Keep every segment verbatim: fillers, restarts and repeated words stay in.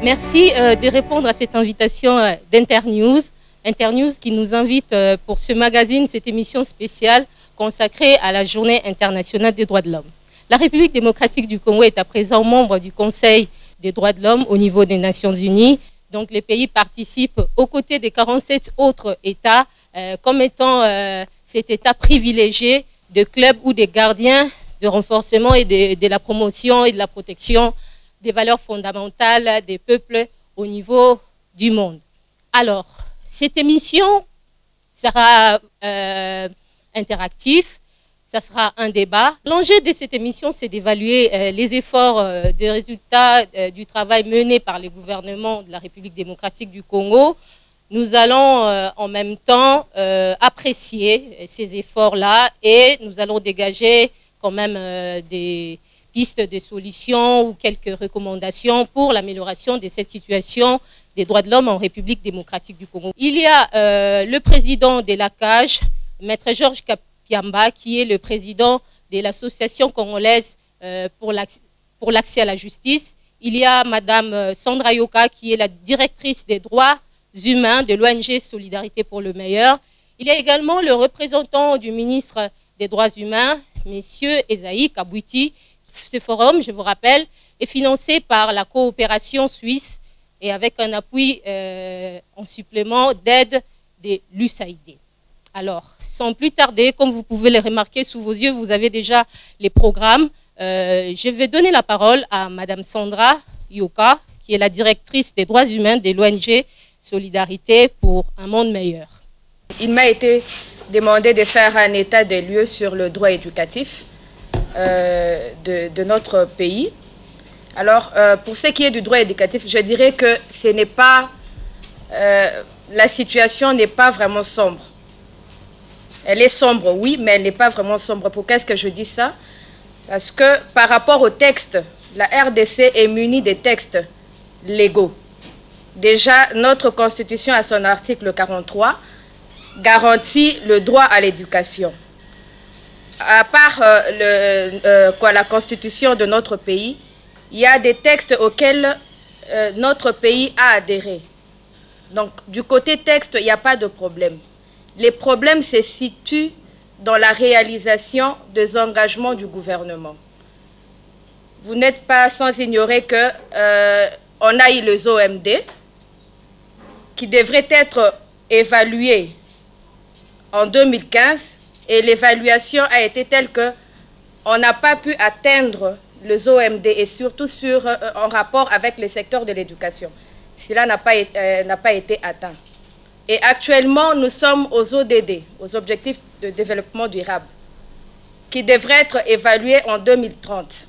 Merci euh, de répondre à cette invitation euh, d'Internews. Internews qui nous invite euh, pour ce magazine, cette émission spéciale consacrée à la Journée internationale des droits de l'homme. La République démocratique du Congo est à présent membre du Conseil des droits de l'homme au niveau des Nations Unies. Donc les pays participent aux côtés des quarante-sept autres États euh, comme étant euh, cet État privilégié de clubs ou des gardiens de renforcement et de, de la promotion et de la protection des valeurs fondamentales des peuples au niveau du monde. Alors, cette émission sera euh, interactive, ça sera un débat. L'enjeu de cette émission, c'est d'évaluer euh, les efforts euh, des résultats euh, du travail mené par le gouvernement de la République démocratique du Congo. Nous allons euh, en même temps euh, apprécier ces efforts-là et nous allons dégager quand même euh, des pistes de solutions ou quelques recommandations pour l'amélioration de cette situation des droits de l'homme en République démocratique du Congo. Il y a euh, le président de l'A C A J, Maître Georges Kapiamba, qui est le président de l'Association congolaise euh, pour l'accès à la justice. Il y a Madame Sandra Yoka, qui est la directrice des droits humains de l'O N G Solidarité pour le meilleur. Il y a également le représentant du ministre des droits humains, Monsieur Esaïe Kabouiti. Ce forum, je vous rappelle, est financé par la coopération suisse et avec un appui euh, en supplément d'aide de l'U S A I D. Alors, sans plus tarder, comme vous pouvez le remarquer sous vos yeux, vous avez déjà les programmes. Euh, je vais donner la parole à Madame Sandra Yoka, qui est la directrice des droits humains de l'O N G Solidarité pour un monde meilleur. Il m'a été demandé de faire un état des lieux sur le droit éducatif euh, de, de notre pays. Alors, euh, pour ce qui est du droit éducatif, je dirais que ce n'est pas, euh, la situation n'est pas vraiment sombre. Elle est sombre, oui, mais elle n'est pas vraiment sombre. Pourquoi est-ce que je dis ça? Parce que par rapport au texte, la R D C est munie des textes légaux. Déjà, notre Constitution, à son article quarante-trois, garantit le droit à l'éducation. À part euh, le, euh, quoi, la Constitution de notre pays, il y a des textes auxquels euh, notre pays a adhéré. Donc, du côté texte, il n'y a pas de problème. Les problèmes se situent dans la réalisation des engagements du gouvernement. Vous n'êtes pas sans ignorer qu'on euh, a eu les O M D qui devraient être évalués en deux mille quinze et l'évaluation a été telle qu'on n'a pas pu atteindre les O M D et surtout sur, euh, en rapport avec le secteur de l'éducation. Cela n'a pas, euh, n'a pas été atteint. Et actuellement, nous sommes aux O D D, aux Objectifs de développement durable, qui devraient être évalués en deux mille trente.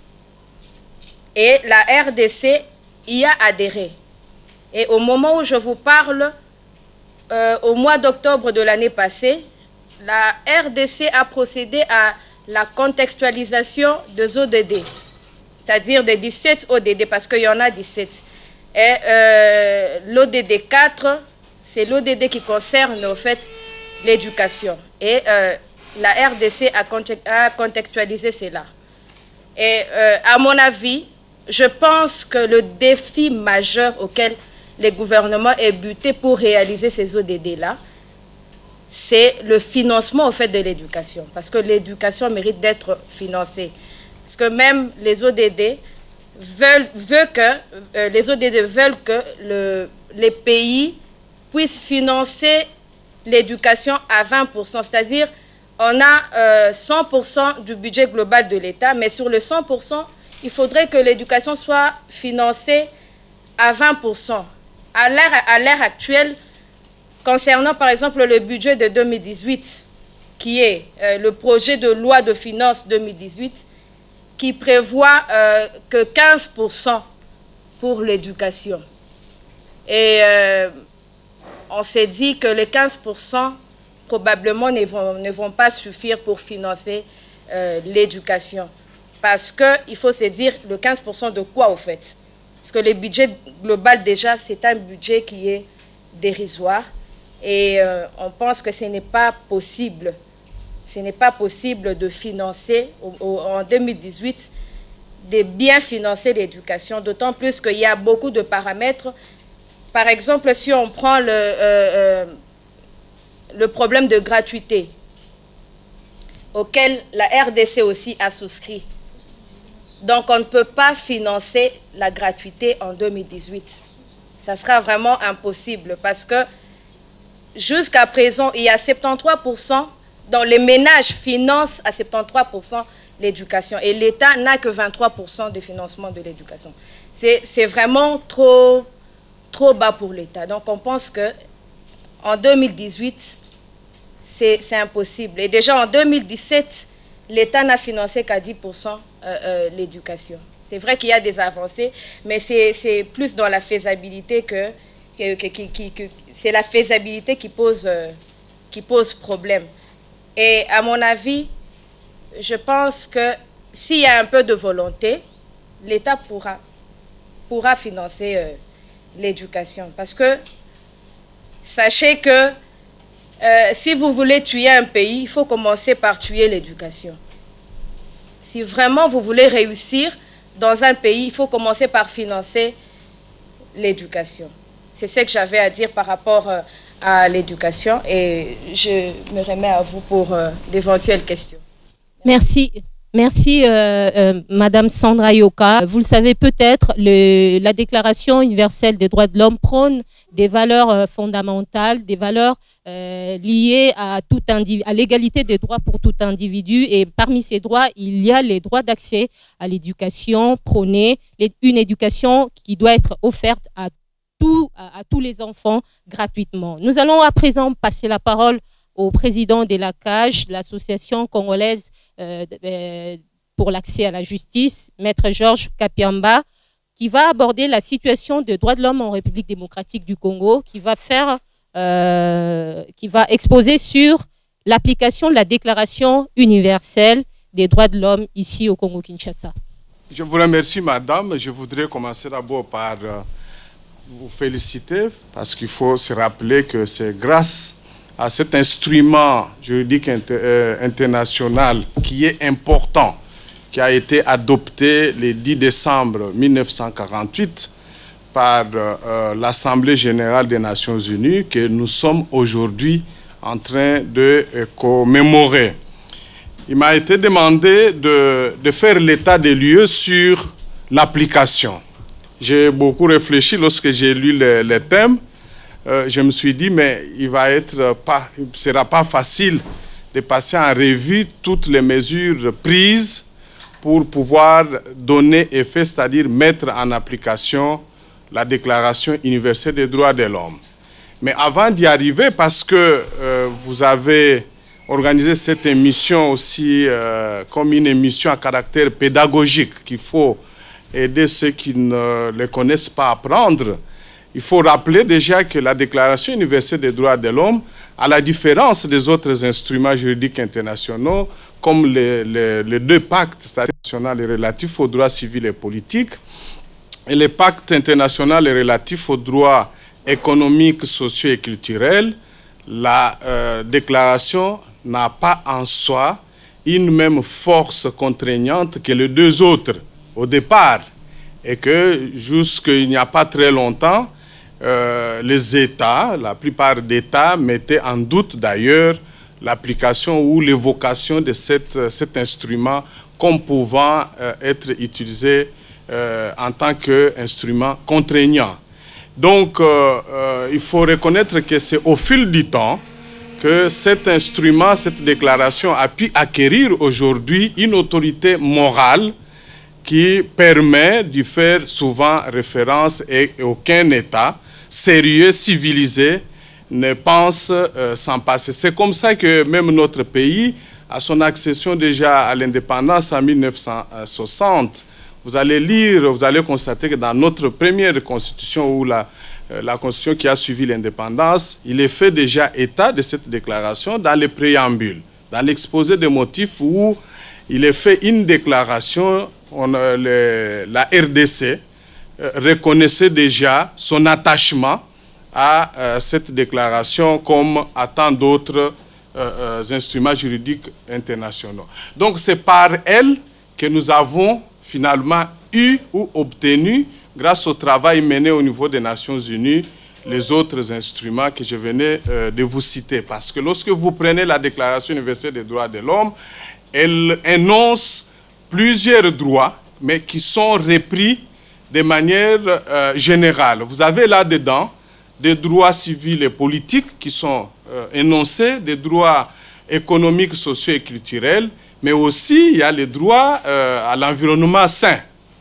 Et la R D C y a adhéré. Et au moment où je vous parle, euh, au mois d'octobre de l'année passée, la R D C a procédé à la contextualisation des O D D, c'est-à-dire des dix-sept O D D, parce qu'il y en a dix-sept. Et euh, l'O D D quatre, c'est l'O D D qui concerne, au fait, l'éducation. Et euh, la R D C a contextualisé cela. Et euh, à mon avis, je pense que le défi majeur auquel le gouvernement est buté pour réaliser ces O D D-là, c'est le financement, au fait, de l'éducation. Parce que l'éducation mérite d'être financée. Parce que même les O D D veulent, veulent que, euh, les O D D veulent que le, les pays puissent financer l'éducation à vingt pour cent. C'est-à-dire, on a euh, cent pour cent du budget global de l'État, mais sur le cent pour cent, il faudrait que l'éducation soit financée à vingt pour cent. À l'ère actuelle, concernant par exemple le budget de deux mille dix-huit, qui est euh, le projet de loi de finances deux mille dix-huit, qui prévoit euh, que quinze pour cent pour l'éducation. Et euh, on s'est dit que les quinze pour cent probablement ne vont, ne vont pas suffire pour financer euh, l'éducation. Parce qu'il faut se dire le quinze pour cent de quoi au fait? Parce que le budget global déjà, c'est un budget qui est dérisoire. Et euh, on pense que ce n'est pas possible. Ce n'est pas possible de financer au, au, en deux mille dix-huit de bien financer l'éducation, d'autant plus qu'il y a beaucoup de paramètres. Par exemple, si on prend le, euh, euh, le problème de gratuité, auquel la R D C aussi a souscrit. Donc, on ne peut pas financer la gratuité en deux mille dix-huit. Ça sera vraiment impossible parce que jusqu'à présent, il y a soixante-treize pour cent, dont les ménages financent à soixante-treize pour cent l'éducation et l'État n'a que vingt-trois pour cent de financement de l'éducation. C'est vraiment trop, trop bas pour l'État. Donc, on pense qu'en deux mille dix-huit, c'est impossible. Et déjà en deux mille dix-sept, l'État n'a financé qu'à dix pour cent euh, euh, l'éducation. C'est vrai qu'il y a des avancées, mais c'est plus dans la faisabilité que... que, que, que, que c'est la faisabilité qui pose, euh, qui pose problème. Et à mon avis, je pense que s'il y a un peu de volonté, l'État pourra, pourra financer euh, l'éducation. Parce que sachez que euh, si vous voulez tuer un pays, il faut commencer par tuer l'éducation. Si vraiment vous voulez réussir dans un pays, il faut commencer par financer l'éducation. C'est ce que j'avais à dire par rapport euh, à l'éducation et je me remets à vous pour euh, d'éventuelles questions. Merci. Merci, euh, euh, Madame Sandra Yoka. Vous le savez peut-être, la Déclaration universelle des droits de l'homme prône des valeurs euh, fondamentales, des valeurs euh, liées à, tout à l'égalité des droits pour tout individu. Et parmi ces droits, il y a les droits d'accès à l'éducation, prôner une éducation qui doit être offerte à, tout, à, à tous les enfants gratuitement. Nous allons à présent passer la parole au président de l'A C A J, l'association congolaise euh, euh, pour l'accès à la justice, Maître Georges Kapiamba, qui va aborder la situation des droits de l'homme en République démocratique du Congo, qui va faire, euh, qui va exposer sur l'application de la Déclaration universelle des droits de l'homme ici au Congo-Kinshasa. Je vous remercie, madame. Je voudrais commencer d'abord par euh, vous féliciter, parce qu'il faut se rappeler que c'est grâce à cet instrument juridique inter, euh, international qui est important, qui a été adopté le dix décembre mille neuf cent quarante-huit par euh, l'Assemblée générale des Nations unies, que nous sommes aujourd'hui en train de euh, commémorer. Il m'a été demandé de, de faire l'état des lieux sur l'application. J'ai beaucoup réfléchi lorsque j'ai lu les, les thèmes. Euh, je me suis dit, mais il va être pas, il ne sera pas facile de passer en revue toutes les mesures prises pour pouvoir donner effet, c'est-à-dire mettre en application la Déclaration universelle des droits de l'homme. Mais avant d'y arriver, parce que euh, vous avez organisé cette émission aussi euh, comme une émission à caractère pédagogique, qu'il faut aider ceux qui ne les connaissent pas à apprendre. Il faut rappeler déjà que la Déclaration universelle des droits de l'homme, à la différence des autres instruments juridiques internationaux, comme les, les, les deux pactes internationaux relatifs aux droits civils et politiques, et les pactes internationaux relatifs aux droits économiques, sociaux et culturels, la euh, Déclaration n'a pas en soi une même force contraignante que les deux autres au départ, et que jusqu'il n'y a pas très longtemps, Euh, les États, la plupart d'États mettaient en doute d'ailleurs l'application ou l'évocation de cette, cet instrument comme pouvant euh, être utilisé euh, en tant qu'instrument contraignant. Donc, euh, euh, il faut reconnaître que c'est au fil du temps que cet instrument, cette déclaration a pu acquérir aujourd'hui une autorité morale qui permet d'y faire souvent référence et aucun État sérieux, civilisé, ne pense euh, s'en passer. C'est comme ça que même notre pays, à son accession déjà à l'indépendance en mille neuf cent soixante, vous allez lire, vous allez constater que dans notre première constitution, ou la, euh, la constitution qui a suivi l'indépendance, il est fait déjà état de cette déclaration dans le préambule, dans l'exposé des motifs où il est fait une déclaration, on, euh, le, la R D C, reconnaissait déjà son attachement à euh, cette déclaration comme à tant d'autres euh, euh, instruments juridiques internationaux. Donc c'est par elle que nous avons finalement eu ou obtenu, grâce au travail mené au niveau des Nations Unies, les autres instruments que je venais euh, de vous citer. Parce que lorsque vous prenez la Déclaration universelle des droits de l'homme, elle énonce plusieurs droits, mais qui sont repris de manière euh, générale. Vous avez là-dedans des droits civils et politiques qui sont euh, énoncés, des droits économiques, sociaux et culturels, mais aussi il y a les droits euh, à l'environnement sain.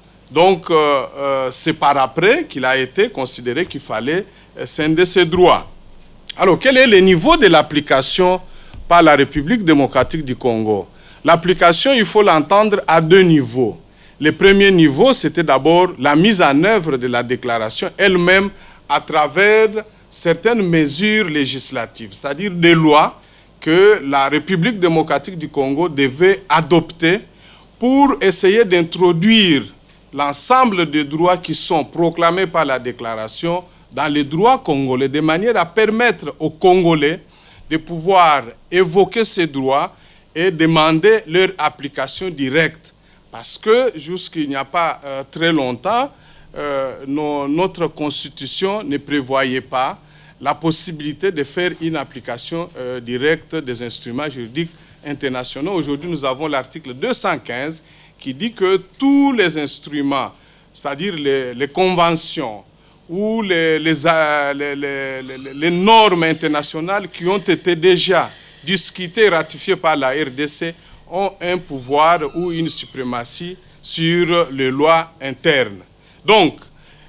Donc, euh, euh, c'est par après qu'il a été considéré qu'il fallait euh, scinder ces droits. Alors, quel est le niveau de l'application par la République démocratique du Congo? L'application, il faut l'entendre à deux niveaux. Le premier niveau, c'était d'abord la mise en œuvre de la déclaration elle-même à travers certaines mesures législatives, c'est-à-dire des lois que la République démocratique du Congo devait adopter pour essayer d'introduire l'ensemble des droits qui sont proclamés par la déclaration dans les droits congolais, de manière à permettre aux Congolais de pouvoir évoquer ces droits et demander leur application directe. Parce que jusqu'il n'y a pas euh, très longtemps, euh, nos, notre Constitution ne prévoyait pas la possibilité de faire une application euh, directe des instruments juridiques internationaux. Aujourd'hui, nous avons l'article deux cent quinze qui dit que tous les instruments, c'est-à-dire les, les conventions ou les, les, les, les, les, les normes internationales qui ont été déjà discutées et ratifiées par la R D C, ont un pouvoir ou une suprématie sur les lois internes. Donc,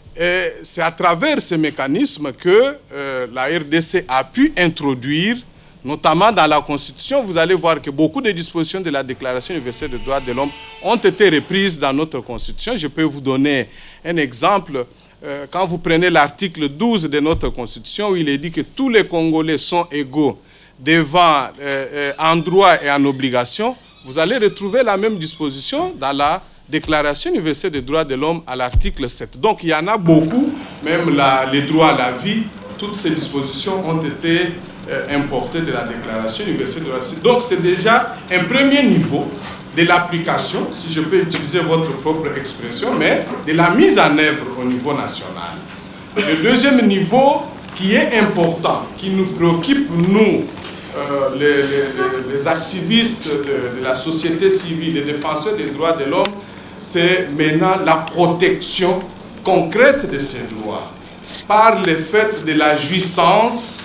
c'est à travers ces mécanismes que euh, la R D C a pu introduire, notamment dans la Constitution, vous allez voir que beaucoup de dispositions de la Déclaration universelle des droits de l'homme ont été reprises dans notre Constitution. Je peux vous donner un exemple. Euh, quand vous prenez l'article douze de notre Constitution, où il est dit que tous les Congolais sont égaux devant, euh, euh, en droit et en obligation, vous allez retrouver la même disposition dans la Déclaration universelle des droits de l'homme à l'article sept. Donc il y en a beaucoup, même la, les droits à la vie, toutes ces dispositions ont été euh, importées de la Déclaration universelle des droits de l'homme. Donc c'est déjà un premier niveau de l'application, si je peux utiliser votre propre expression, mais de la mise en œuvre au niveau national. Le deuxième niveau qui est important, qui nous préoccupe, nous, Euh, les, les, les activistes de, de la société civile, les défenseurs des droits de l'homme, c'est maintenant la protection concrète de ces droits par le fait de la jouissance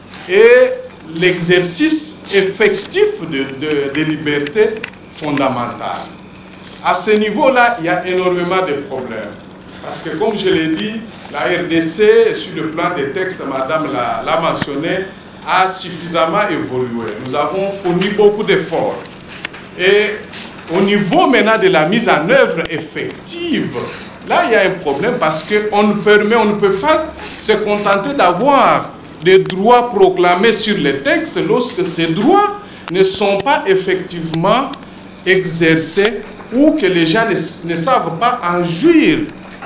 et l'exercice effectif de, de, de libertés fondamentales. À ce niveau-là, il y a énormément de problèmes. Parce que, comme je l'ai dit, la R D C, sur le plan des textes, Madame l'a mentionné, a suffisamment évolué. Nous avons fourni beaucoup d'efforts. Et au niveau maintenant de la mise en œuvre effective, là il y a un problème parce qu'on ne permet, on ne peut pas se contenter d'avoir des droits proclamés sur les textes lorsque ces droits ne sont pas effectivement exercés ou que les gens ne, ne savent pas en jouir.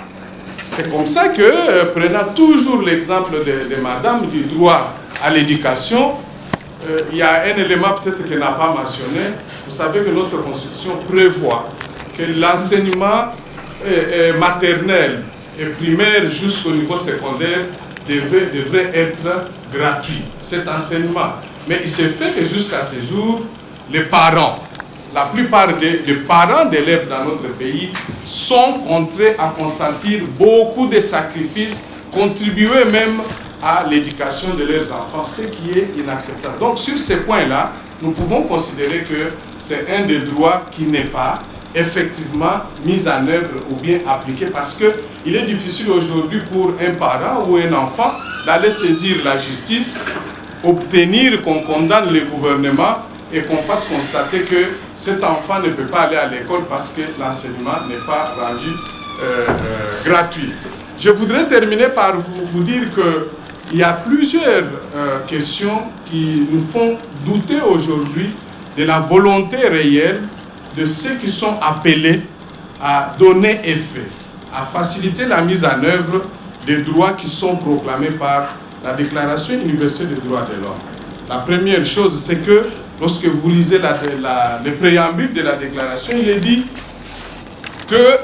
C'est comme ça que, euh, prenant toujours l'exemple de, de Madame du droit à l'éducation, euh, il y a un élément peut-être qu'elle n'a pas mentionné. Vous savez que notre Constitution prévoit que l'enseignement euh, euh, maternel et primaire jusqu'au niveau secondaire devait, devrait être gratuit, cet enseignement. Mais il s'est fait que jusqu'à ce jour, les parents, la plupart des, des parents d'élèves dans notre pays sont contraints à consentir beaucoup de sacrifices, contribuer même à l'éducation de leurs enfants, ce qui est inacceptable. Donc sur ces points-là, nous pouvons considérer que c'est un des droits qui n'est pas effectivement mis en œuvre ou bien appliqué, parce qu'il est difficile aujourd'hui pour un parent ou un enfant d'aller saisir la justice, obtenir qu'on condamne le gouvernement et qu'on fasse constater que cet enfant ne peut pas aller à l'école parce que l'enseignement n'est pas rendu euh, euh, gratuit. Je voudrais terminer par vous, vous dire qu'il y a plusieurs euh, questions qui nous font douter aujourd'hui de la volonté réelle de ceux qui sont appelés à donner effet, à faciliter la mise en œuvre des droits qui sont proclamés par la Déclaration universelle des droits de l'homme. La première chose, c'est que lorsque vous lisez la, la, le préambule de la déclaration, il est dit que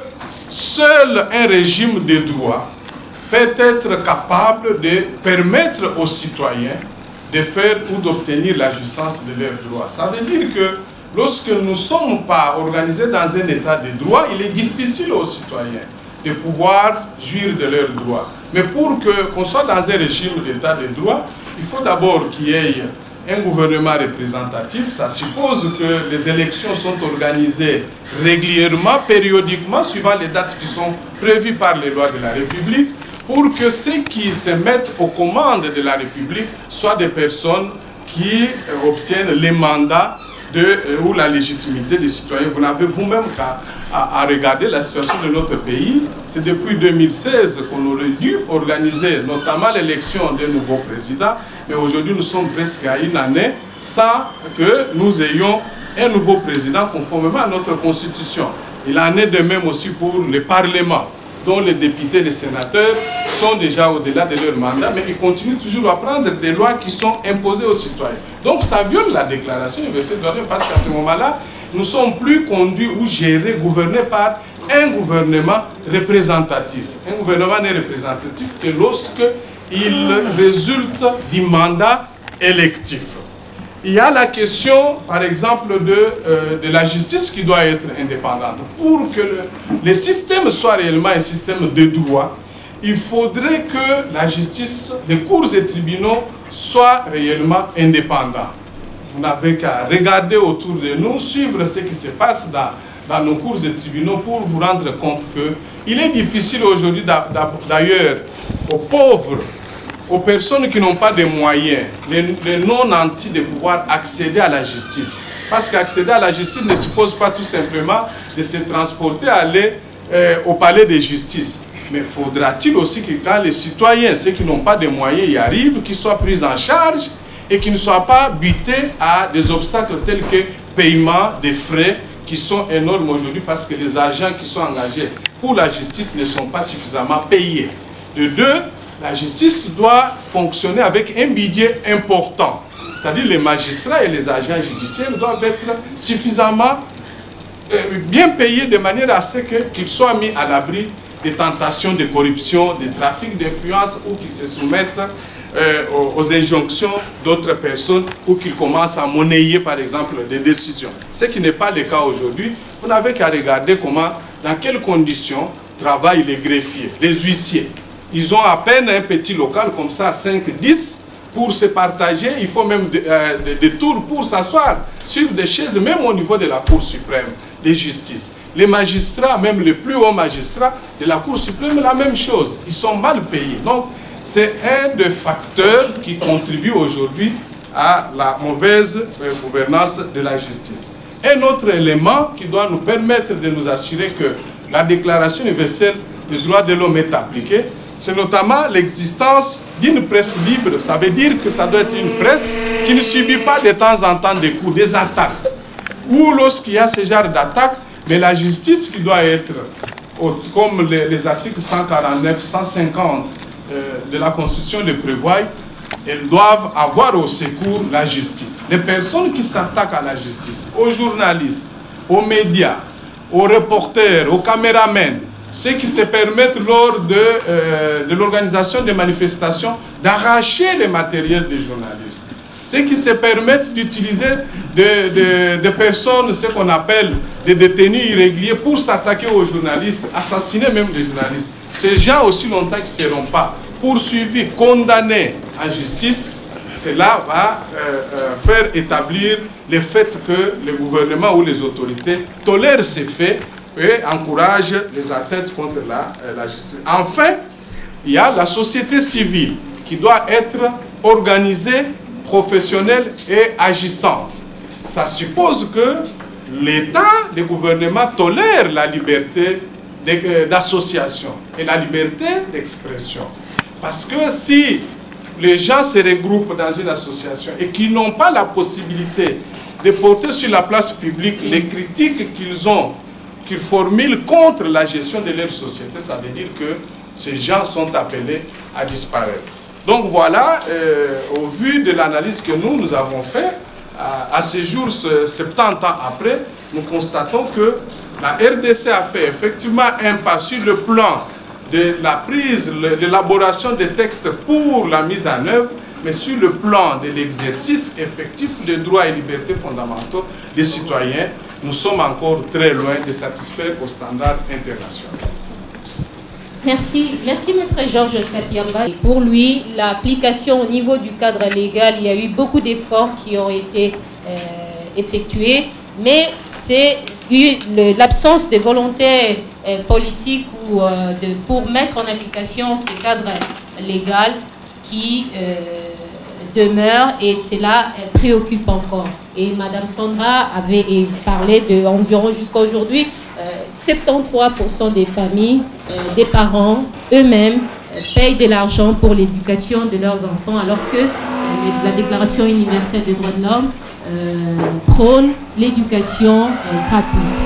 seul un régime de droit peut être capable de permettre aux citoyens de faire ou d'obtenir la jouissance de leurs droits. Ça veut dire que lorsque nous ne sommes pas organisés dans un état de droit, il est difficile aux citoyens de pouvoir jouir de leurs droits. Mais pour que, qu'on soit dans un régime d'état de droit, il faut d'abord qu'il y ait un gouvernement représentatif. Ça suppose que les élections sont organisées régulièrement, périodiquement, suivant les dates qui sont prévues par les lois de la République, pour que ceux qui se mettent aux commandes de la République soient des personnes qui obtiennent les mandats de, euh, ou la légitimité des citoyens. Vous n'avez vous-même qu'à à, à regarder la situation de notre pays. C'est depuis deux mille seize qu'on aurait dû organiser notamment l'élection d'un nouveau président, mais aujourd'hui nous sommes presque à une année sans que nous ayons un nouveau président conformément à notre constitution. Il en est de même aussi pour le Parlement, dont les députés et les sénateurs sont déjà au-delà de leur mandat, mais ils continuent toujours à prendre des lois qui sont imposées aux citoyens. Donc ça viole la déclaration universelle des droits de l'homme, parce qu'à ce moment-là, nous ne sommes plus conduits ou gérés, gouvernés par un gouvernement représentatif. Un gouvernement n'est représentatif que lorsqu'il résulte du mandat électif. Il y a la question, par exemple, de, euh, de la justice qui doit être indépendante. Pour que le, le système soit réellement un système de droit, il faudrait que la justice, les cours et tribunaux soient réellement indépendants. Vous n'avez qu'à regarder autour de nous, suivre ce qui se passe dans, dans nos cours et tribunaux pour vous rendre compte qu'il est difficile aujourd'hui, d'ailleurs, aux pauvres, aux personnes qui n'ont pas de moyens, les, les non-nantis, de pouvoir accéder à la justice. Parce qu'accéder à la justice ne suppose pas tout simplement de se transporter, aller euh, au palais de justice. Mais faudra-t-il aussi que quand les citoyens, ceux qui n'ont pas de moyens, y arrivent, qu'ils soient pris en charge et qu'ils ne soient pas butés à des obstacles tels que paiement des frais qui sont énormes aujourd'hui parce que les agents qui sont engagés pour la justice ne sont pas suffisamment payés. De deux, la justice doit fonctionner avec un budget important. C'est-à-dire les magistrats et les agents judiciaires doivent être suffisamment euh, bien payés de manière à ce qu'ils soient mis à l'abri des tentations de corruption, de trafic d'influence ou qu'ils se soumettent euh, aux, aux injonctions d'autres personnes ou qu'ils commencent à monnayer par exemple des décisions. Ce qui n'est pas le cas aujourd'hui. Vous n'avez qu'à regarder comment, dans quelles conditions travaillent les greffiers, les huissiers. Ils ont à peine un petit local comme ça, cinq dix, pour se partager. Il faut même des euh, de, de tours pour s'asseoir sur des chaises, même au niveau de la Cour suprême de justice. Les magistrats, même les plus hauts magistrats de la Cour suprême, la même chose. Ils sont mal payés. Donc, c'est un des facteurs qui contribue aujourd'hui à la mauvaise euh, gouvernance de la justice. Un autre élément qui doit nous permettre de nous assurer que la Déclaration universelle des droits de l'homme est appliquée, c'est notamment l'existence d'une presse libre. Ça veut dire que ça doit être une presse qui ne subit pas de temps en temps des coups, des attaques. Ou lorsqu'il y a ce genre d'attaques, mais la justice qui doit être, comme les, les articles cent quarante-neuf, cent cinquante euh, de la Constitution le prévoient, elles doivent avoir au secours la justice. Les personnes qui s'attaquent à la justice, aux journalistes, aux médias, aux reporters, aux caméramens, ceux qui se permettent lors de, euh, de l'organisation des manifestations d'arracher les matériels des journalistes. Ceux qui se permettent d'utiliser des de, de personnes, ce qu'on appelle des détenus irréguliers, pour s'attaquer aux journalistes, assassiner même des journalistes. Ces gens, aussi longtemps qu'ils ne seront pas poursuivis, condamnés en justice, cela va euh, euh, faire établir le fait que le gouvernement ou les autorités tolèrent ces faits et encourage les atteintes contre la, euh, la justice. Enfin, il y a la société civile qui doit être organisée, professionnelle et agissante. Ça suppose que l'État, le gouvernement tolère la liberté d'association et la liberté d'expression. Parce que si les gens se regroupent dans une association et qu'ils n'ont pas la possibilité de porter sur la place publique les critiques qu'ils ont, qu'ils formulent contre la gestion de leur société, ça veut dire que ces gens sont appelés à disparaître. Donc voilà, euh, au vu de l'analyse que nous, nous avons faite, à, à ce jour, soixante-dix ans après, nous constatons que La R D C a fait effectivement un pas sur le plan de la prise, l'élaboration des textes pour la mise en œuvre, mais sur le plan de l'exercice effectif des droits et libertés fondamentaux des citoyens, nous sommes encore très loin de satisfaire aux standards internationaux. Merci, merci Maître Georges Kapiamba. Pour lui, l'application au niveau du cadre légal, il y a eu beaucoup d'efforts qui ont été euh, effectués, mais c'est l'absence de volonté euh, politique ou, euh, de, pour mettre en application ce cadre légal qui euh, demeure, et cela euh, préoccupe encore. Et Madame Sandra avait parlé d'environ jusqu'à aujourd'hui, euh, soixante-treize pour cent des familles, euh, des parents eux-mêmes euh, payent de l'argent pour l'éducation de leurs enfants, alors que euh, la Déclaration universelle des droits de l'homme euh, prône l'éducation euh, gratuite.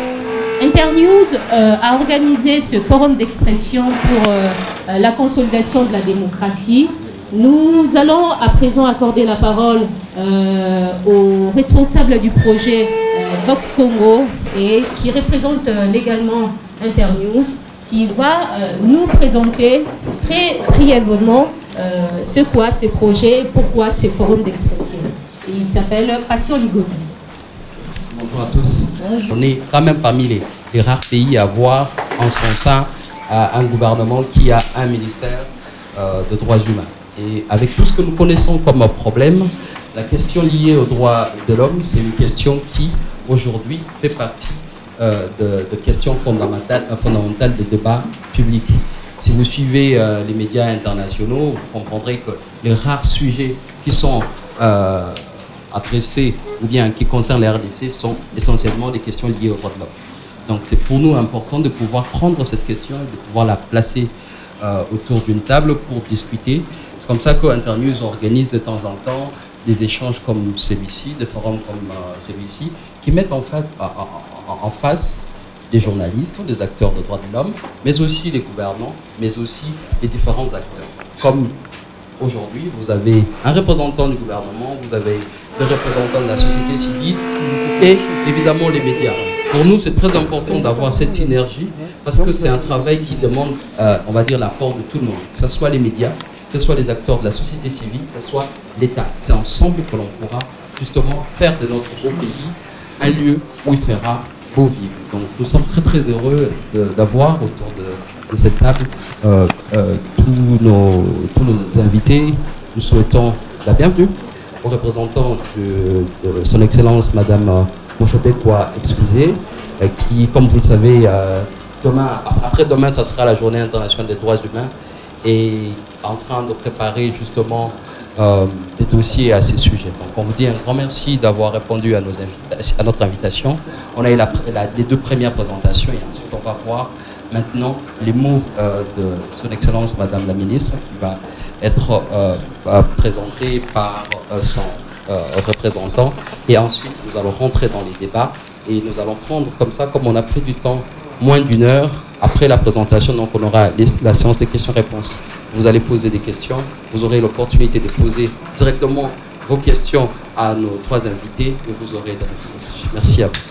Internews euh, a organisé ce forum d'expression pour euh, la consolidation de la démocratie. Nous allons à présent accorder la parole euh, au responsable du projet euh, Vox Congo et qui représente euh, légalement Internews, qui va euh, nous présenter très brièvement euh, ce qu'est ce projet, pourquoi ce forum d'expression. Il s'appelle Passion Ligosi. Bonjour à tous. Bonjour. On est quand même parmi les, les rares pays à avoir en son sein euh, un gouvernement qui a un ministère euh, de droits humains. Et avec tout ce que nous connaissons comme problème, la question liée aux droits de l'homme, c'est une question qui, aujourd'hui, fait partie euh, de, de questions fondamentales, euh, fondamentales des débats publics. Si vous suivez euh, les médias internationaux, vous comprendrez que les rares sujets qui sont euh, adressés ou bien qui concernent la R D C sont essentiellement des questions liées aux droits de l'homme. Donc c'est pour nous important de pouvoir prendre cette question et de pouvoir la placer euh, autour d'une table pour discuter. C'est comme ça qu'Internews organise de temps en temps des échanges comme celui-ci, des forums comme euh, celui-ci, qui mettent en fait en, en, en face des journalistes, des acteurs de droits de l'homme, mais aussi les gouvernants, mais aussi les différents acteurs. Comme aujourd'hui, vous avez un représentant du gouvernement, vous avez des représentants de la société civile et évidemment les médias. Pour nous, c'est très important d'avoir cette synergie parce que c'est un travail qui demande, euh, on va dire, l'apport de tout le monde, que ce soit les médias, que ce soit les acteurs de la société civile, que ce soit l'État. C'est ensemble que l'on pourra justement faire de notre beau pays un lieu où il fera beau vivre. Donc nous sommes très très heureux d'avoir autour de, de cette table euh, euh, tous, nos, tous nos invités. Nous souhaitons la bienvenue aux représentants de, de son Excellence Madame Moshopekwa Excusé, euh, qui, comme vous le savez, euh, demain, après-demain, ça sera la Journée internationale des droits humains, et en train de préparer justement euh, des dossiers à ces sujets. Donc on vous dit un grand merci d'avoir répondu à, nos à notre invitation. On a eu la, la, les deux premières présentations et ensuite on va voir maintenant les mots euh, de son Excellence Madame la Ministre qui va être euh, présentée par euh, son euh, représentant, et ensuite nous allons rentrer dans les débats et nous allons prendre comme ça, comme on a pris du temps, moins d'une heure après la présentation, donc on aura les, la séance de questions-réponses. Vous allez poser des questions, vous aurez l'opportunité de poser directement vos questions à nos trois invités et vous aurez des réponses. Merci à vous.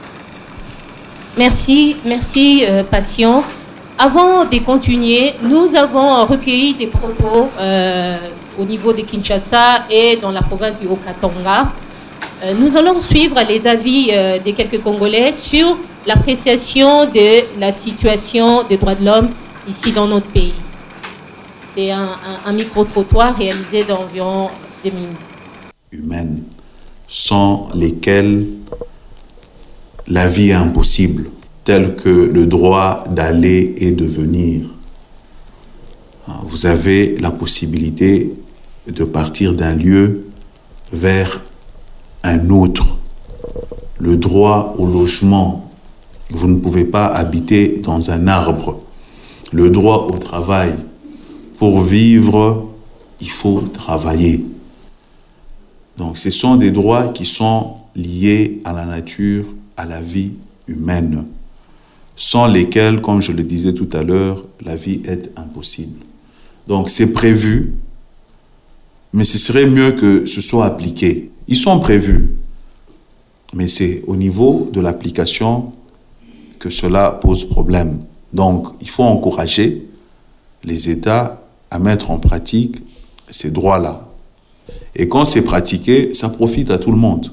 Merci, merci euh, Passion. Avant de continuer, nous avons recueilli des propos euh, au niveau de Kinshasa et dans la province du Haut-Katanga. Euh, nous allons suivre les avis euh, des quelques Congolais sur l'appréciation de la situation des droits de l'homme ici dans notre pays. C'est un, un, un micro-trottoir réalisé d'environ deux minutes. Humaines, sans lesquelles la vie est impossible, telles que le droit d'aller et de venir. Vous avez la possibilité de partir d'un lieu vers un autre. Le droit au logement. Vous ne pouvez pas habiter dans un arbre. Le droit au travail. Pour vivre, il faut travailler. Donc, ce sont des droits qui sont liés à la nature, à la vie humaine, sans lesquels, comme je le disais tout à l'heure, la vie est impossible. Donc, c'est prévu, mais ce serait mieux que ce soit appliqué. Ils sont prévus, mais c'est au niveau de l'application que cela pose problème. Donc, il faut encourager les États à mettre en pratique ces droits-là. Et quand c'est pratiqué, ça profite à tout le monde.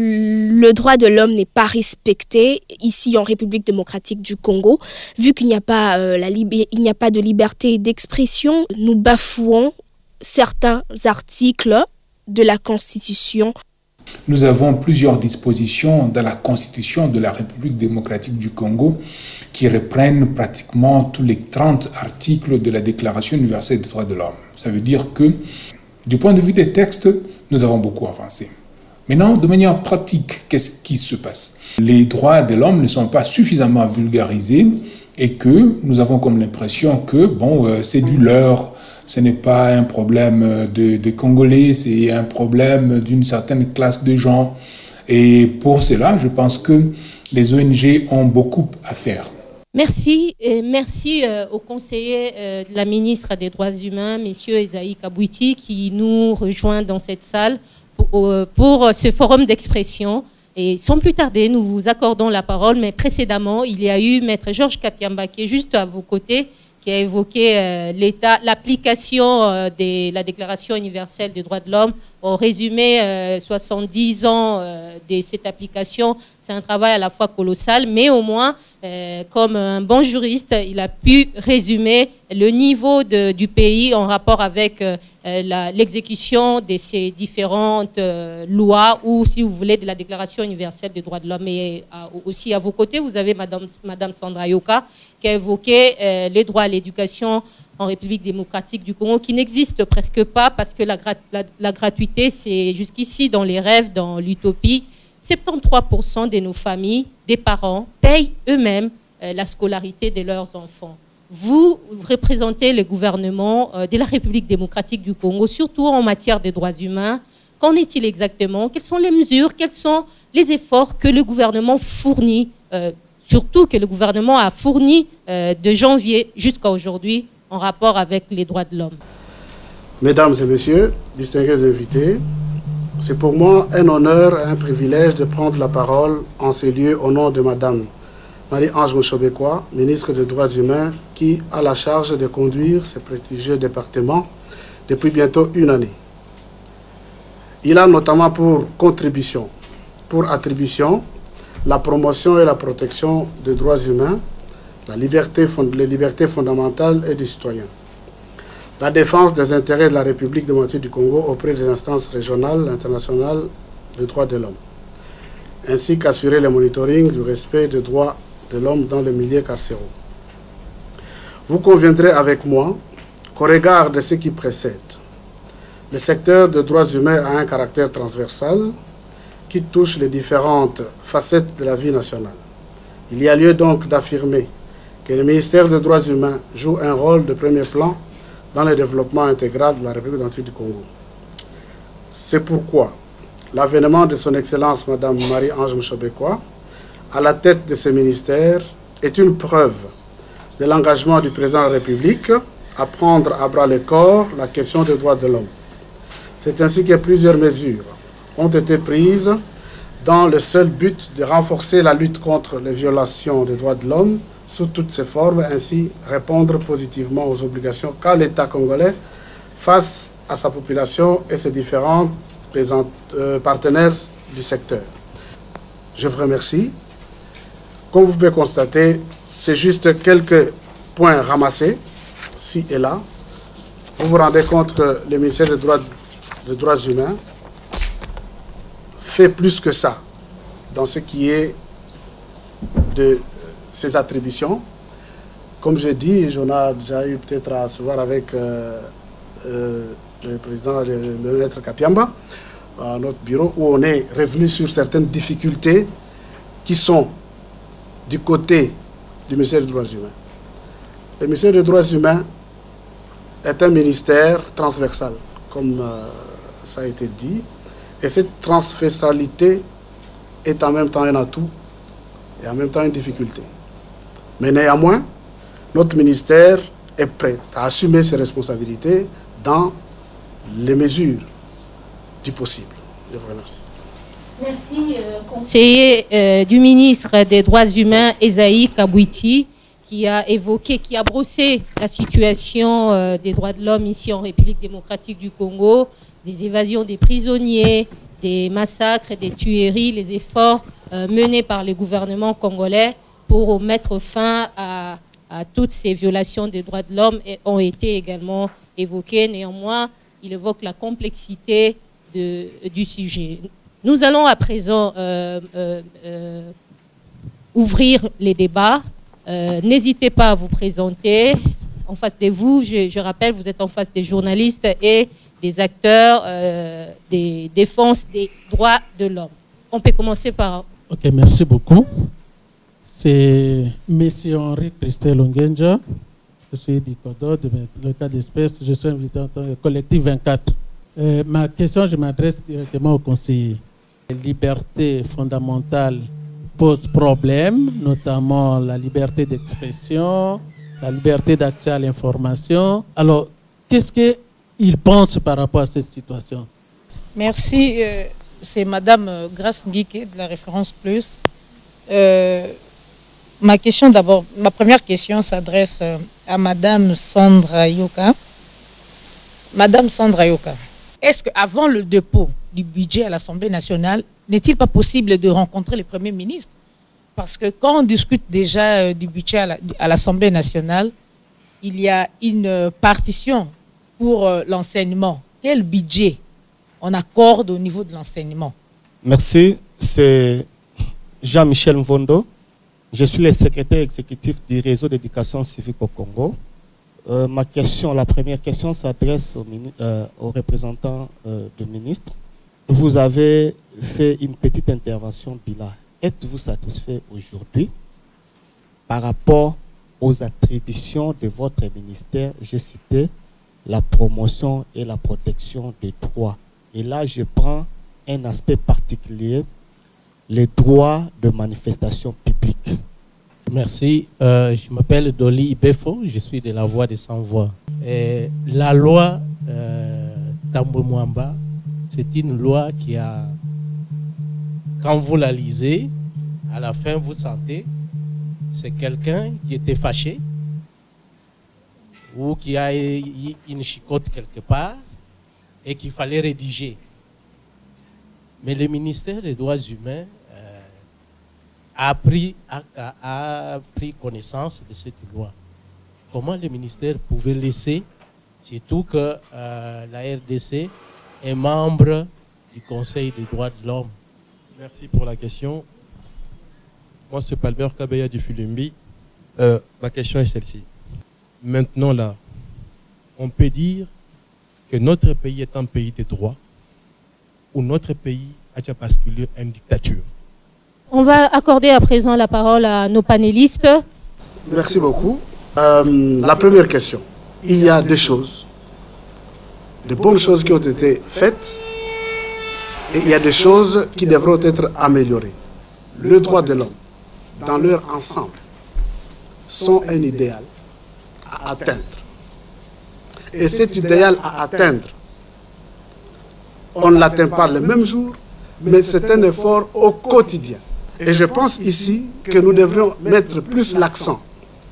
Le droit de l'homme n'est pas respecté ici en République démocratique du Congo. Vu qu'il n'y a pas, euh, la libé- il n'y a pas de liberté d'expression, nous bafouons certains articles de la Constitution. Nous avons plusieurs dispositions dans la Constitution de la République démocratique du Congo qui reprennent pratiquement tous les trente articles de la Déclaration universelle des droits de l'homme. Ça veut dire que, du point de vue des textes, nous avons beaucoup avancé. Maintenant, de manière pratique, qu'est-ce qui se passe? Les droits de l'homme ne sont pas suffisamment vulgarisés et que nous avons comme l'impression que, bon, euh, c'est du leurre. Ce n'est pas un problème de, de Congolais, c'est un problème d'une certaine classe de gens. Et pour cela, je pense que les O N G ont beaucoup à faire. Merci, et merci euh, au conseiller euh, de la ministre des Droits humains, M. Esaïe Kabouiti, qui nous rejoint dans cette salle pour, euh, pour ce forum d'expression. Et sans plus tarder, nous vous accordons la parole. Mais précédemment, il y a eu Maître Georges Kapiamba qui est juste à vos côtés, qui a évoqué euh, l'état, l'application euh, de la Déclaration universelle des droits de l'homme. En résumé, euh, soixante-dix ans euh, de cette application, c'est un travail à la fois colossal, mais au moins, euh, comme un bon juriste, il a pu résumer le niveau de, du pays en rapport avec euh, la, l'exécution de ces différentes euh, lois ou, si vous voulez, de la Déclaration universelle des droits de l'homme. Et à, aussi à vos côtés, vous avez Madame, Madame Sandra Yoka, qui a évoqué euh, les droits à l'éducation en République démocratique du Congo, qui n'existe presque pas parce que la, la, la gratuité, c'est jusqu'ici dans les rêves, dans l'utopie. soixante-treize pour cent de nos familles, des parents, payent eux-mêmes euh, la scolarité de leurs enfants. Vous représentez le gouvernement euh, de la République démocratique du Congo, surtout en matière de droits humains. Qu'en est-il exactement? Quelles sont les mesures? Quels sont les efforts que le gouvernement fournit euh, surtout que le gouvernement a fourni euh, de janvier jusqu'à aujourd'hui en rapport avec les droits de l'homme. Mesdames et messieurs, distingués invités, c'est pour moi un honneur et un privilège de prendre la parole en ces lieux au nom de Madame Marie-Ange Mushobekwa, ministre des Droits humains, qui a la charge de conduire ce prestigieux département depuis bientôt une année. Il a notamment pour contribution, pour attribution, la promotion et la protection des droits humains, la liberté, les libertés fondamentales et des citoyens, la défense des intérêts de la République démocratique du Congo auprès des instances régionales, internationales des droits de l'homme, ainsi qu'assurer le monitoring du respect des droits de l'homme dans les milieux carcéraux. Vous conviendrez avec moi qu'au regard de ce qui précède, le secteur des droits humains a un caractère transversal qui touche les différentes facettes de la vie nationale. Il y a lieu donc d'affirmer que le ministère des Droits humains joue un rôle de premier plan dans le développement intégral de la République démocratique du Congo. C'est pourquoi l'avènement de son Excellence Madame Marie-Ange Mushobekwa à la tête de ce ministère est une preuve de l'engagement du Président de la République à prendre à bras le corps la question des droits de l'homme. C'est ainsi que plusieurs mesures ont été prises dans le seul but de renforcer la lutte contre les violations des droits de l'homme sous toutes ses formes, ainsi répondre positivement aux obligations qu'a l'État congolais face à sa population et ses différents partenaires du secteur. Je vous remercie. Comme vous pouvez constater, c'est juste quelques points ramassés, ci et là. Vous vous rendez compte que le ministère des droits, des droits humains fait plus que ça dans ce qui est de ses attributions. Comme j'ai dit, j'en ai déjà eu peut-être à se voir avec euh, euh, le président, le, le maître Kapiamba, à notre bureau, où on est revenu sur certaines difficultés qui sont du côté du ministère des Droits humains. Le ministère des Droits humains est un ministère transversal, comme euh, ça a été dit, et cette transversalité est en même temps un atout et en même temps une difficulté. Mais néanmoins, notre ministère est prêt à assumer ses responsabilités dans les mesures du possible. Je vous remercie. Merci, euh, conseiller euh, du ministre des Droits humains, Esaïe Kabouiti, qui a évoqué, qui a brossé la situation euh, des droits de l'homme ici en République démocratique du Congo, des évasions des prisonniers, des massacres et des tueries, les efforts euh, menés par les gouvernements congolais pour mettre fin à, à toutes ces violations des droits de l'homme ont été également évoqués. Néanmoins, il évoque la complexité de, du sujet. Nous allons à présent euh, euh, euh, ouvrir les débats. Euh, N'hésitez pas à vous présenter. En face de vous, je, je rappelle, vous êtes en face des journalistes et des acteurs euh, des défenses des droits de l'homme. On peut commencer par... Ok, merci beaucoup. C'est M. Henri Christel Ongenja. Je suis du Codo, de le cas d'espèce. Je suis invité en tant que collectif vingt-quatre. Euh, ma question, je m'adresse directement au conseiller. La liberté fondamentale pose problème, notamment la liberté d'expression, la liberté d'accès à l'information. Alors, qu'est-ce qu'il pense par rapport à cette situation? Merci. Euh, C'est Madame Grace Nguike de la Référence Plus. Euh, ma question d'abord, ma première question s'adresse à Madame Sandra Yoka. Madame Sandra Yoka, est-ce qu'avant le dépôt du budget à l'Assemblée nationale, n'est-il pas possible de rencontrer le Premier ministre? Parce que quand on discute déjà du budget à l'Assemblée nationale, il y a une partition pour l'enseignement. Quel budget on accorde au niveau de l'enseignement? Merci, c'est Jean-Michel Mvondo. Je suis le secrétaire exécutif du réseau d'éducation civique au Congo. Euh, ma question, la première question s'adresse au, euh, au représentant euh, du ministre. Vous avez fait une petite intervention bilan. Êtes-vous satisfait aujourd'hui par rapport aux attributions de votre ministère? J'ai cité la promotion et la protection des droits. Et là, je prends un aspect particulier, les droits de manifestation publique. Merci. Euh, je m'appelle Dolly Ibefo, je suis de la Voix des Sans-Voix. Et la loi euh, Tambwe Mwamba, c'est une loi qui a, quand vous la lisez, à la fin vous sentez, c'est quelqu'un qui était fâché ou qui a eu une chicotte quelque part et qu'il fallait rédiger. Mais le ministère des Droits humains euh, a, pris, a, a, a pris connaissance de cette loi. Comment le ministère pouvait laisser, surtout que euh, la R D C est membre du Conseil des droits de l'homme? Merci pour la question. Moi, c'est Palmer Kabeya du Fulimbi. Euh, ma question est celle-ci. Maintenant, là, on peut dire que notre pays est un pays de droit ou notre pays a déjà basculé en dictature? On va accorder à présent la parole à nos panélistes. Merci beaucoup. Euh, la première question. Il y a des choses, de bonnes choses qui ont été faites et il y a des choses qui devront être améliorées. Le droit de l'homme, dans leur ensemble, sont un idéal à atteindre. Et cet idéal à atteindre, on ne l'atteint pas le même jour, mais c'est un effort au quotidien. Et je pense ici que nous devrions mettre plus l'accent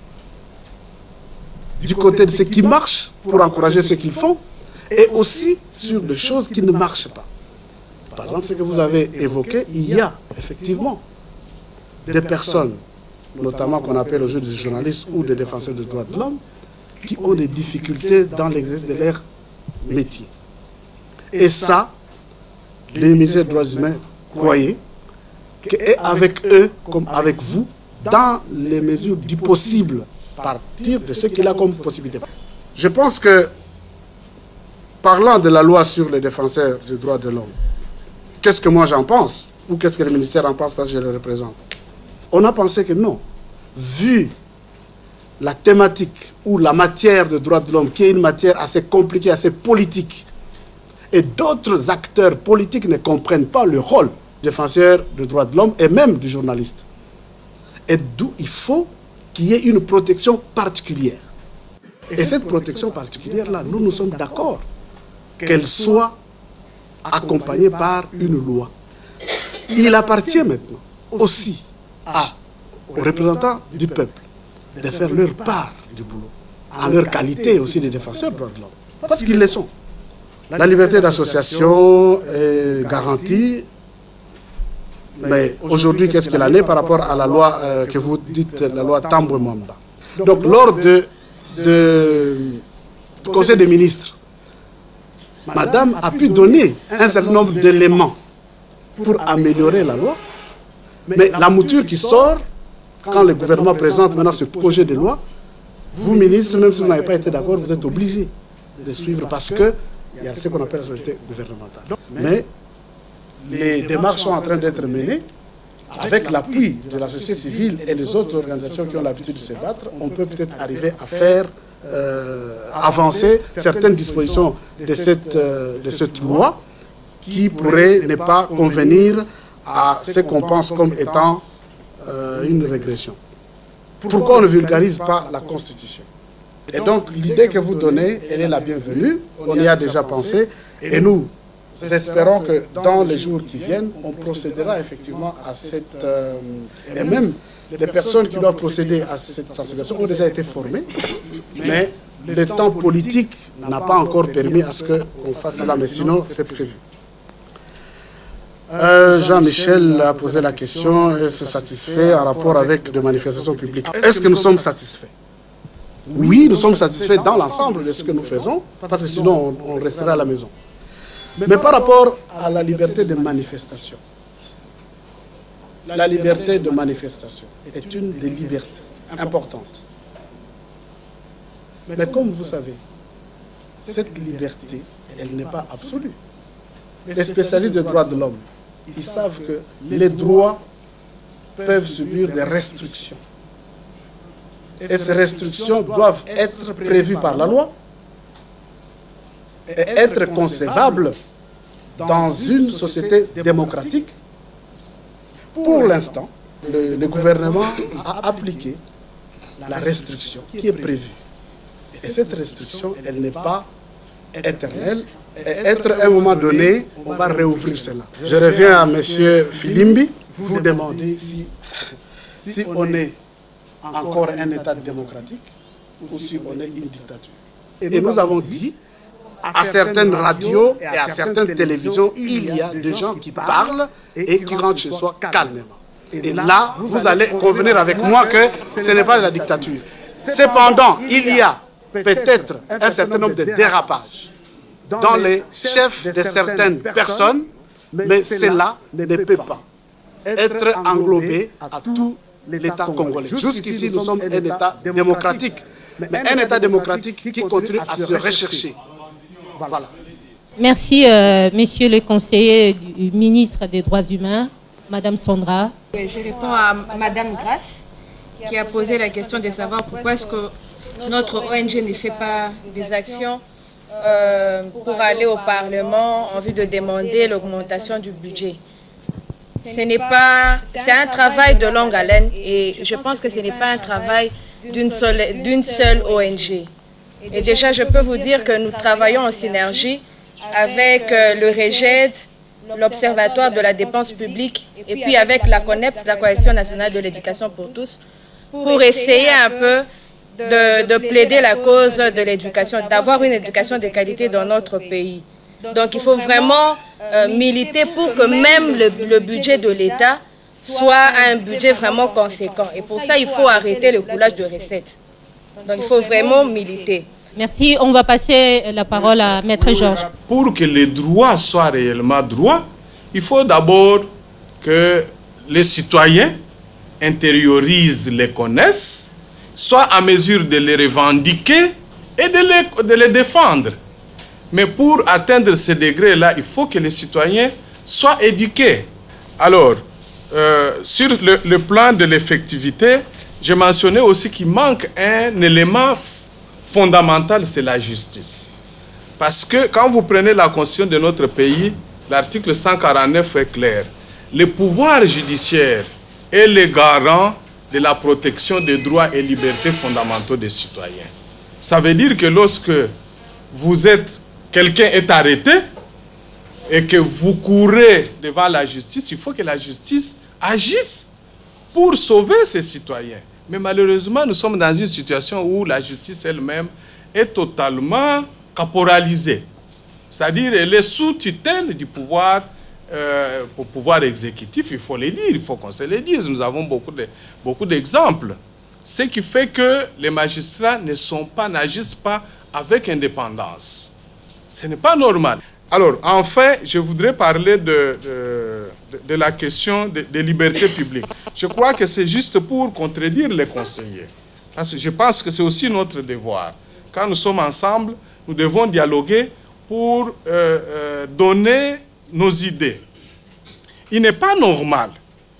du côté de ce qui marche pour encourager ce qu'ils font et aussi sur des choses qui ne marchent pas. Par exemple, ce que vous avez évoqué, il y a effectivement des personnes, notamment qu'on appelle aujourd'hui des journalistes ou des défenseurs des droits de l'homme, qui ont des difficultés dans l'exercice de leur métier. Et ça, les ministères des droits humains, croyez qu'avec eux, comme avec vous, dans les mesures du possible, partir de ce qu'il a comme possibilité. Je pense que, parlant de la loi sur les défenseurs des droits de l'homme, qu'est-ce que moi j'en pense? Ou qu'est-ce que le ministère en pense parce que je le représente? On a pensé que non. Vu la thématique ou la matière de droits de l'homme, qui est une matière assez compliquée, assez politique, et d'autres acteurs politiques ne comprennent pas le rôle défenseur des droits de l'homme et même du journaliste. Et d'où il faut qu'il y ait une protection particulière. Et cette protection particulière-là, nous, nous sommes d'accord qu'elle soit accompagnée par une loi. il appartient maintenant aussi à, aux représentants du peuple de faire leur part du boulot, en leur qualité aussi de défenseurs des droits de l'homme. Parce qu'ils le sont. La liberté d'association est garantie, mais aujourd'hui, qu'est-ce qu'elle en est par rapport à la loi euh, que vous dites, la loi Tambwe-Mwamba. Donc, lors de, de, du Conseil des ministres, Madame a pu donner un certain nombre d'éléments pour améliorer la loi, mais la mouture qui sort, quand le gouvernement présente maintenant ce projet de loi, vous, ministres, même si vous n'avez pas été d'accord, vous êtes obligés de suivre parce qu'il y a ce qu'on appelle la société gouvernementale. Mais les démarches sont en train d'être menées. Avec l'appui de la société civile et les autres organisations qui ont l'habitude de se battre, on peut peut-être arriver à faire euh, avancer certaines dispositions de cette, euh, de cette loi qui pourraient ne pas convenir à ce qu'on pense comme étant euh, une régression. Pourquoi on ne vulgarise pas la Constitution? Et donc l'idée que vous donnez, elle est la bienvenue, on y a déjà pensé, et nous espérons que dans les jours qui viennent, on procédera effectivement à cette... Euh, et même les personnes qui doivent procéder à cette sensibilisation ont déjà été formées, mais le temps politique n'a pas encore permis à ce qu'on fasse cela, mais sinon c'est prévu. Euh, Jean-Michel a posé la question, est-ce satisfait en rapport avec des manifestations publiques? Est-ce que nous sommes satisfaits? Oui, nous sommes satisfaits dans l'ensemble de ce que nous faisons, parce que sinon on, on resterait à la maison. Mais par rapport à la liberté de manifestation, la liberté de manifestation est une des libertés importantes. Mais comme vous savez, cette liberté, elle n'est pas absolue. Les spécialistes des droits de l'homme, ils savent que les droits peuvent subir des restrictions. Et ces restrictions doivent être prévues par la loi et être concevables dans une société démocratique. Pour l'instant, le, le gouvernement a appliqué la restriction qui est prévue. Et cette restriction, elle n'est pas éternelle. Et être à un moment donné, on va réouvrir cela. Je reviens à M. Filimbi. Vous demandez si, si on est encore un État démocratique ou si on est une dictature. Et nous avons dit, à certaines radios et à certaines télévisions, il y a des gens qui parlent et qui rentrent chez soi calmement. Et là, vous allez convenir avec moi que ce n'est pas de la dictature. Cependant, il y a peut-être un certain nombre de dérapages dans les chefs de certaines personnes, mais cela ne peut pas être englobé à tout l'État congolais. Jusqu'ici, nous sommes un État démocratique, mais un État démocratique qui continue à se rechercher. Voilà. Merci, euh, monsieur le conseiller du ministre des Droits humains, madame Sandra. Je réponds à madame Grace, qui a posé la question de savoir pourquoi est-ce que notre O N G ne fait pas des actions euh, pour aller au Parlement en vue de demander l'augmentation du budget. Ce n'est pas, c'est un travail de longue haleine et je pense que ce n'est pas un travail d'une seule, d'une seule O N G. Et déjà, je peux vous dire que nous travaillons en synergie avec le REGED, l'Observatoire de la dépense publique, et puis avec la CONEPS, la Coalition nationale de l'éducation pour tous, pour essayer un peu de, de plaider la cause de l'éducation, d'avoir une éducation de qualité dans notre pays. Donc il faut vraiment euh, militer pour que même le, le budget de l'État soit un budget vraiment conséquent. Et pour ça, il faut arrêter le coulage de recettes. Donc il faut vraiment militer. Merci. On va passer la parole à Maître Georges. Pour que les droits soient réellement droits, il faut d'abord que les citoyens intériorisent, les connaissent, soient en mesure de les revendiquer et de les, de les défendre. Mais pour atteindre ce degré-là, il faut que les citoyens soient éduqués. Alors, euh, sur le, le plan de l'effectivité, j'ai mentionné aussi qu'il manque un élément fondamental, c'est la justice. Parce que quand vous prenez la Constitution de notre pays, l'article cent quarante-neuf est clair. Le pouvoir judiciaire est le garant de la protection des droits et libertés fondamentaux des citoyens. Ça veut dire que lorsque vous êtes, quelqu'un est arrêté, et que vous courez devant la justice, il faut que la justice agisse pour sauver ses citoyens. Mais malheureusement, nous sommes dans une situation où la justice elle-même est totalement caporalisée. C'est-à-dire elle est sous tutelle du pouvoir, euh, au pouvoir exécutif, il faut le dire, il faut qu'on se le dise. Nous avons beaucoup de, beaucoup d'exemples. Ce qui fait que les magistrats ne sont pas, n'agissent pas avec indépendance. Ce n'est pas normal. Alors, enfin, je voudrais parler de, de, de la question des de libertés publiques. Je crois que c'est juste pour contredire les conseillers. Parce que je pense que c'est aussi notre devoir. Quand nous sommes ensemble, nous devons dialoguer pour euh, euh, donner nos idées. Il n'est pas normal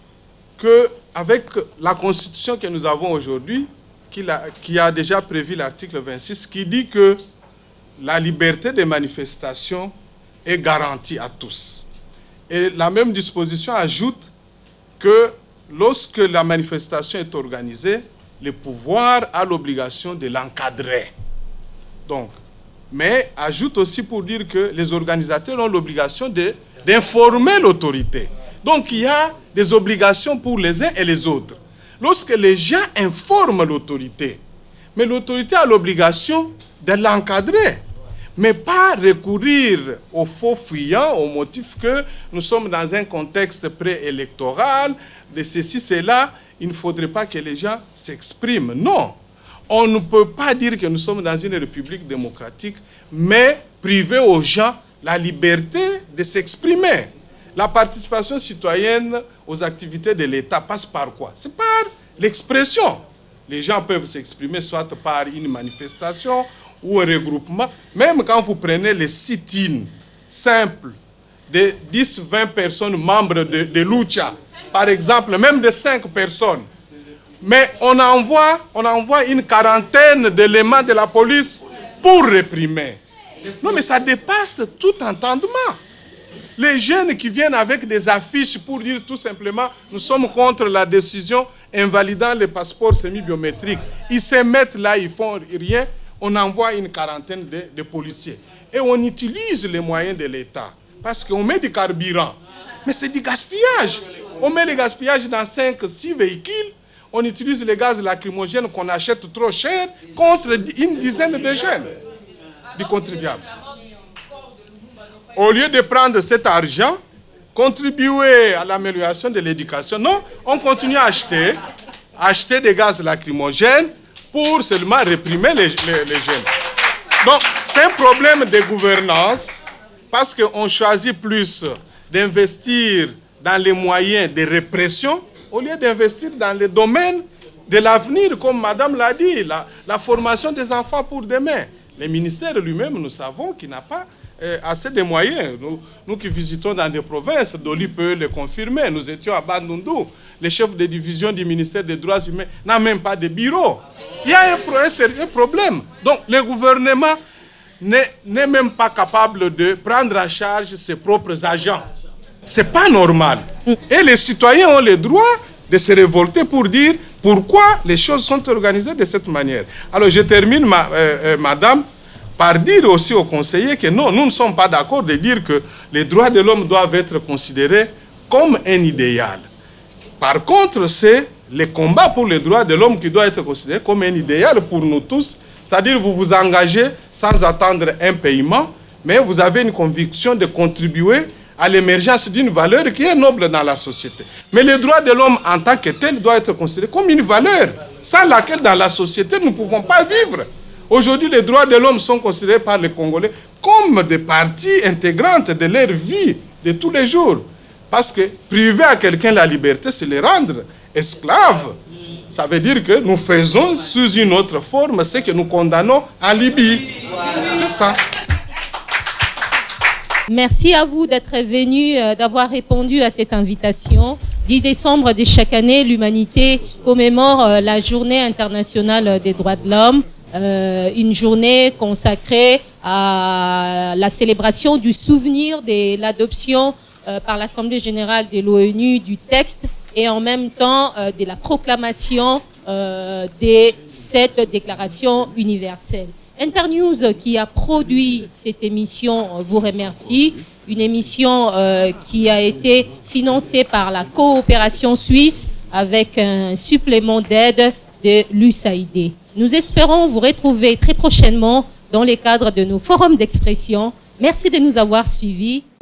qu'avec la Constitution que nous avons aujourd'hui, qui, qui a déjà prévu l'article vingt-six, qui dit que la liberté de manifestation est garantie à tous. Et la même disposition ajoute que lorsque la manifestation est organisée, le pouvoir a l'obligation de l'encadrer. Donc, mais ajoute aussi pour dire que les organisateurs ont l'obligation d'informer l'autorité. Donc, il y a des obligations pour les uns et les autres. Lorsque les gens informent l'autorité, mais l'autorité a l'obligation de l'encadrer, mais pas recourir aux faux fuyants, au motif que nous sommes dans un contexte préélectoral, de ceci, cela, il ne faudrait pas que les gens s'expriment. Non, on ne peut pas dire que nous sommes dans une république démocratique, mais priver aux gens la liberté de s'exprimer. La participation citoyenne aux activités de l'État passe par quoi? C'est par l'expression. Les gens peuvent s'exprimer soit par une manifestation ou un regroupement. Même quand vous prenez les sit-in simples de dix à vingt personnes membres de, de Lucha, par exemple, même de cinq personnes, mais on envoie, on envoie une quarantaine d'éléments de la police pour réprimer. Non, mais ça dépasse tout entendement. Les jeunes qui viennent avec des affiches pour dire tout simplement « Nous sommes contre la décision invalidant les passeports semi-biométriques », ils se mettent là, ils font rien, on envoie une quarantaine de, de policiers. Et on utilise les moyens de l'État parce qu'on met du carburant. Mais c'est du gaspillage. On met le gaspillage dans cinq, six véhicules, on utilise les gaz lacrymogènes qu'on achète trop cher contre une dizaine de jeunes, du contribuable. Au lieu de prendre cet argent, contribuer à l'amélioration de l'éducation, non, on continue à acheter, acheter des gaz lacrymogènes pour seulement réprimer les, les, les jeunes. Donc, c'est un problème de gouvernance parce qu'on choisit plus d'investir dans les moyens de répression au lieu d'investir dans les domaines de l'avenir, comme Madame l'a dit, la, la formation des enfants pour demain. Le ministère lui-même, nous savons qu'il n'a pas euh, assez de moyens. Nous, nous qui visitons dans des provinces, Doli peut le confirmer, nous étions à Bandundu, le chef de division du ministère des Droits humains n'a même pas de bureau. Il y a un, un sérieux problème. Donc, le gouvernement n'est même pas capable de prendre en charge ses propres agents. Ce n'est pas normal. Et les citoyens ont le droit de se révolter pour dire pourquoi les choses sont organisées de cette manière. Alors je termine, ma, euh, euh, madame, par dire aussi aux conseillers que non, nous ne sommes pas d'accord de dire que les droits de l'homme doivent être considérés comme un idéal. Par contre, c'est le combat pour les droits de l'homme qui doit être considéré comme un idéal pour nous tous. C'est-à-dire vous vous engagez sans attendre un paiement, mais vous avez une conviction de contribuer à l'émergence d'une valeur qui est noble dans la société. Mais les droits de l'homme en tant que tel doivent être considérés comme une valeur sans laquelle dans la société nous ne pouvons pas vivre. Aujourd'hui, les droits de l'homme sont considérés par les Congolais comme des parties intégrantes de leur vie de tous les jours. Parce que priver à quelqu'un la liberté, c'est le rendre esclave. Ça veut dire que nous faisons sous une autre forme ce que nous condamnons en Libye. C'est ça. Merci à vous d'être venu, euh, d'avoir répondu à cette invitation. dix décembre de chaque année, l'humanité commémore euh, la Journée internationale des droits de l'homme, euh, une journée consacrée à la célébration du souvenir de l'adoption euh, par l'Assemblée générale de l'ONU du texte et en même temps euh, de la proclamation euh, de cette déclaration universelle. Internews, qui a produit cette émission, vous remercie. une émission euh, qui a été financée par la coopération suisse avec un supplément d'aide de l'U S A I D. Nous espérons vous retrouver très prochainement dans le cadre de nos forums d'expression. Merci de nous avoir suivis.